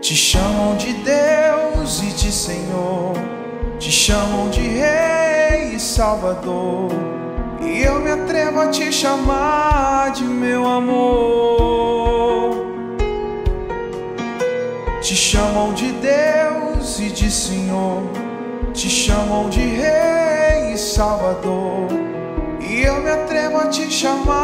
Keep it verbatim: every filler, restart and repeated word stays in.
Te chamam de Deus e de Senhor, te chamam de Rei e Salvador, e eu me atrevo a te chamar de meu amor. Te chamam de Deus e de Senhor, te chamam de Rei e Salvador, e eu me atrevo a te chamar